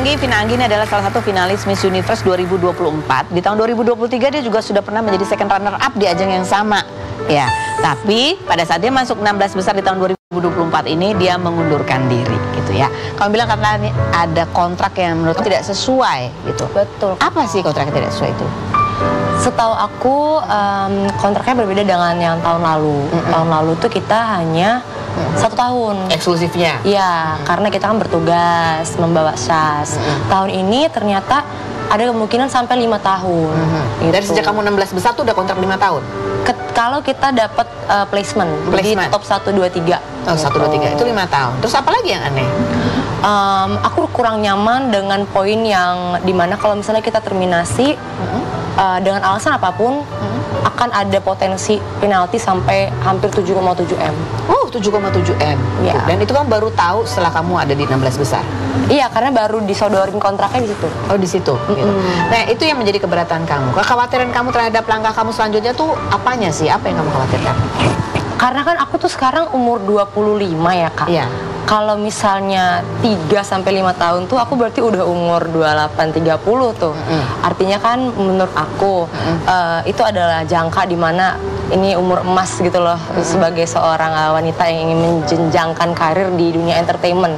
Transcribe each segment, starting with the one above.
Anggi. Vina Anggi ini adalah salah satu finalis Miss Universe 2024. Di tahun 2023 dia juga sudah pernah menjadi second runner up di ajang yang sama. Ya, tapi pada saat dia masuk 16 besar di tahun 2024 ini dia mengundurkan diri gitu ya. Kamu bilang katanya ada kontrak yang menurut tidak sesuai gitu. Betul. Apa sih kontrak yang tidak sesuai itu? Setahu aku kontraknya berbeda dengan yang tahun lalu. Tahun lalu tuh kita hanya 1 tahun. Eksklusifnya? Iya, karena kita kan bertugas membawa syas. Tahun ini ternyata ada kemungkinan sampai 5 tahun. Gitu. Dari sejak kamu 16 besar tuh udah kontrak 5 tahun? Kalau kita dapat placement di top 1, 2, 3. Oh, 1, 2, 3 itu 5 tahun. Terus apa lagi yang aneh? Aku kurang nyaman dengan poin yang dimana kalau misalnya kita terminasi dengan alasan apapun akan ada potensi penalti sampai hampir 7,7 M. Oh, 7,7 M. Ya. Dan itu kamu baru tahu setelah kamu ada di 16 besar? Iya, karena baru disodorin kontraknya di situ. Oh, di situ. Gitu. Nah, itu yang menjadi keberatan kamu. Kekhawatiran kamu terhadap langkah kamu selanjutnya tuh apanya sih? Apa yang kamu khawatirkan? Karena kan aku tuh sekarang umur 25 ya, Kak. Iya. Kalau misalnya 3 sampai 5 tahun tuh aku berarti udah umur 28 30 tuh. Artinya kan menurut aku itu adalah jangka di mana ini umur emas gitu loh sebagai seorang wanita yang ingin menjenjangkan karir di dunia entertainment.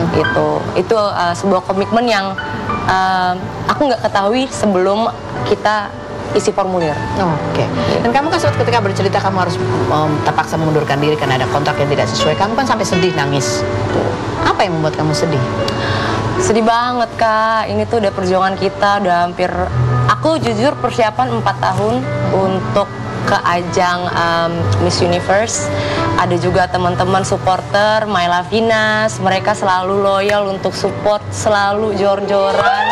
Itu sebuah komitmen yang aku nggak ketahui sebelum kita isi formulir. Oke. Dan kamu kan ketika bercerita kamu harus terpaksa mengundurkan diri karena ada kontrak yang tidak sesuai, kamu kan sampai sedih nangis. Apa yang membuat kamu sedih? Sedih banget, Kak. Ini tuh udah perjuangan kita, udah hampir. Aku jujur persiapan 4 tahun untuk ke ajang Miss Universe. Ada juga teman-teman supporter Myla Vinas, mereka selalu loyal untuk support, selalu jor-joran.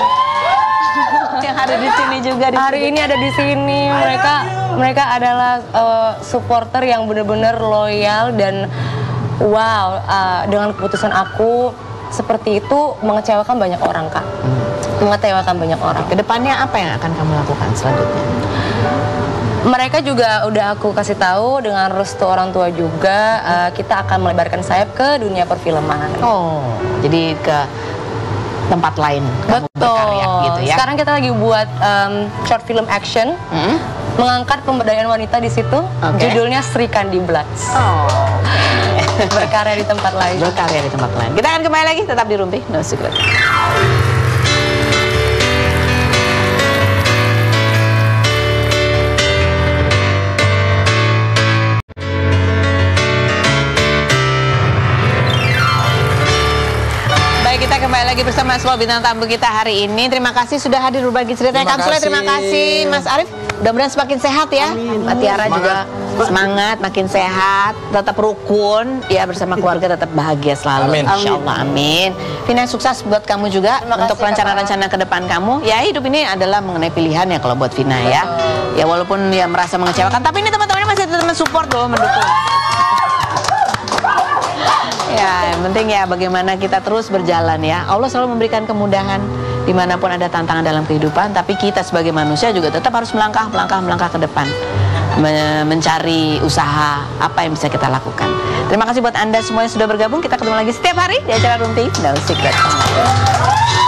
Yang ada di sini juga hari ini ada di sini. Mereka adalah supporter yang benar-benar loyal dan wow, dengan keputusan aku seperti itu mengecewakan banyak orang, Kak. Mengecewakan banyak orang. Kedepannya apa yang akan kamu lakukan selanjutnya? Mereka juga udah aku kasih tahu dengan restu orang tua juga, kita akan melebarkan sayap ke dunia perfilman. Oh, jadi ke tempat lain kamu berkarya gitu ya. Sekarang kita lagi buat short film action, mengangkat pemberdayaan wanita di situ. Judulnya Sri Kandi Bloods. Oh, berkarya di tempat lain. Berkarya di tempat lain. Kita akan kembali lagi, tetap di Rumpi No Secret. Kita kembali lagi bersama Slow bintang tamu kita hari ini. Terima kasih sudah hadir berbagi ceritanya. Kang Sule, terima kasih. Mas Arief, mudah-mudahan semakin sehat ya. Mbak Tiara juga semangat, makin sehat, tetap rukun ya, bersama keluarga tetap bahagia selalu. Insya Allah, amin. Vina, sukses buat kamu juga untuk rencana-rencana ke depan kamu. Ya, hidup ini adalah mengenai pilihan ya kalau buat Vina ya. Ya walaupun dia merasa mengecewakan, tapi ini teman-temannya masih tetap mensupport loh, mendukung. Ya, yang penting ya bagaimana kita terus berjalan ya. Allah selalu memberikan kemudahan dimanapun ada tantangan dalam kehidupan. Tapi kita sebagai manusia juga tetap harus melangkah ke depan, mencari usaha apa yang bisa kita lakukan. Terima kasih buat Anda semua yang sudah bergabung. Kita ketemu lagi setiap hari di acara Rumpi No Secret.